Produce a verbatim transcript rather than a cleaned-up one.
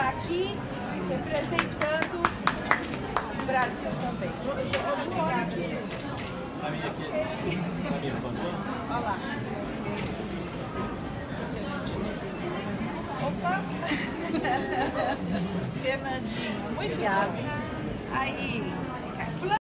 aqui representando o Brasil também. Obrigada. A minha aqui. A minha, por favor. Olha lá. Opa! Fernandinho, muito bom. Aí.